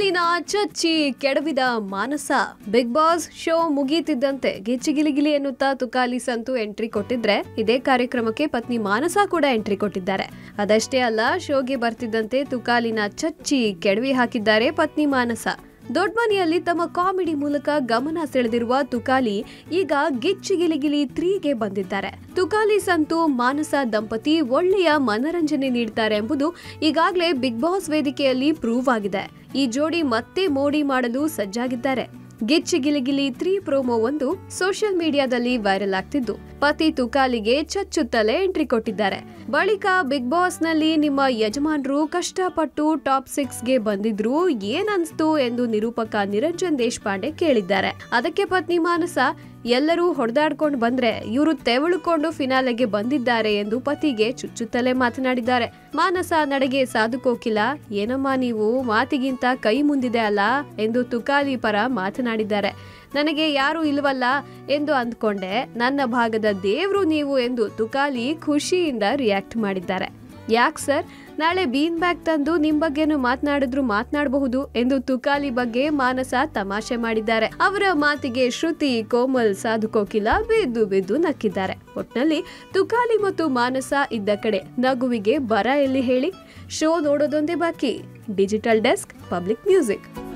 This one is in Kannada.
ತುಕಾಲಿನ ಚಚ್ಚಿ ಕೆಡವಿದ ಮಾನಸ. ಬಿಗ್ ಬಾಸ್ ಶೋ ಮುಗಿಯುತ್ತಿದ್ದಂತೆ ಗಿಚ್ಚಿಗಿಲಿಗಿಲಿ ಎನ್ನುತ್ತಾ ತುಕಾಲಿ ಸಂತು ಎಂಟ್ರಿ ಕೊಟ್ಟಿದ್ರೆ, ಇದೇ ಕಾರ್ಯಕ್ರಮಕ್ಕೆ ಪತ್ನಿ ಮಾನಸ ಕೂಡ ಎಂಟ್ರಿ ಕೊಟ್ಟಿದ್ದಾರೆ. ಅದಷ್ಟೇ ಅಲ್ಲ, ಶೋಗೆ ಬರ್ತಿದ್ದಂತೆ ತುಕಾಲಿನ ಚಚ್ಚಿ ಕೆಡವಿ ಹಾಕಿದ್ದಾರೆ ಪತ್ನಿ ಮಾನಸ. ದೊಡ್ಡ ಮನೆಯಲ್ಲಿ ತಮ್ಮ ಕಾಮಿಡಿ ಮೂಲಕ ಗಮನ ಸೆಳೆದಿರುವ ತುಕಾಲಿ ಈಗ ಗಿಚ್ಚಿಗಿಲಿಗಿಲಿ 3ಗೆ ಬಂದಿದ್ದಾರೆ. ತುಕಾಲಿ ಸಂತು ಮಾನಸ ದಂಪತಿ ಒಳ್ಳೆಯ ಮನರಂಜನೆ ನೀಡ್ತಾರೆ ಎಂಬುದು ಈಗಾಗಲೇ ಬಿಗ್ ಬಾಸ್ ವೇದಿಕೆಯಲ್ಲಿ ಪ್ರೂವ್ ಆಗಿದೆ. ಈ ಜೋಡಿ ಮತ್ತೆ ಮೋಡಿ ಮಾಡಲು ಸಜ್ಜಾಗಿದ್ದಾರೆ. ಗಿಚ್ಚಿಗಿಲಿಗಿಲಿ 3 ಪ್ರೋಮೋ ಒಂದು ಸೋಷಿಯಲ್ ಮೀಡಿಯಾದಲ್ಲಿ ವೈರಲ್ ಆಗ್ತಿದ್ದು, ಪತಿ ತುಕಾಲಿಗೆ ಚಚ್ಚುತ್ತಲೇ ಎಂಟ್ರಿ ಕೊಟ್ಟಿದ್ದಾರೆ. ಬಳಿಕ ಬಿಗ್ ಬಾಸ್ ನಲ್ಲಿ ನಿಮ್ಮ ಯಜಮಾನರು ಕಷ್ಟಪಟ್ಟು ಟಾಪ್ 6ಗೆ ಬಂದಿದ್ರು, ಏನನ್ಸ್ತು ಎಂದು ನಿರೂಪಕ ನಿರಂಜನ್ ದೇಶಪಾಂಡೆ ಕೇಳಿದ್ದಾರೆ. ಅದಕ್ಕೆ ಪತ್ನಿ ಮಾನಸ, ಎಲ್ಲರೂ ಹೊಡೆದಾಡ್ಕೊಂಡು ಬಂದ್ರೆ ಇವರು ತೆವಳುಕೊಂಡು ಫಿನಾಲೆಗೆ ಬಂದಿದ್ದಾರೆ ಎಂದು ಪತಿಗೆ ಚುಚ್ಚುತ್ತಲೇ ಮಾತನಾಡಿದ್ದಾರೆ. ಮಾನಸ ನಡೆಗೆ ಸಾಧುಕೋಕಿಲ್ಲ, ಏನಮ್ಮ ನೀವು ಮಾತಿಗಿಂತ ಕೈ ಮುಂದಿದೆ ಅಲ್ಲ ಎಂದು ತುಕಾಲಿ ಪರ ಮಾತನಾಡಿದ್ದಾರೆ. ನನಗೆ ಯಾರು ಇಲ್ವಲ್ಲ ಎಂದು ಅಂದ್ಕೊಂಡೆ, ನನ್ನ ಭಾಗದ ದೇವ್ರು ನೀವು ಎಂದು ತುಕಾಲಿ ಖುಷಿಯಿಂದ ರಿಯಾಕ್ಟ್ ಮಾಡಿದ್ದಾರೆ. ಯಾಕ್ ಸರ್, ನಾಳೆ ಬೀನ್ ಬ್ಯಾಗ್ ತಂದು ನಿಮ್ ಬಗ್ಗೆನು ಮಾತನಾಡಬಹುದು ಎಂದು ತುಕಾಲಿ ಬಗ್ಗೆ ಮಾನಸ ತಮಾಷೆ ಮಾಡಿದ್ದಾರೆ. ಅವರ ಮಾತಿಗೆ ಶ್ರುತಿ, ಕೋಮಲ್, ಸಾಧುಕೋಕಿಲ ಬಿದ್ದು ನಕ್ಕಿದ್ದಾರೆ. ಒಟ್ನಲ್ಲಿ ತುಕಾಲಿ ಮತ್ತು ಮಾನಸ ಇದ್ದ ಕಡೆ ನಗುವಿಗೆ ಬರ ಎಲ್ಲಿ ಹೇಳಿ. ಶೋ ನೋಡೋದೊಂದೇ ಬಾಕಿ. Digital desk, public music.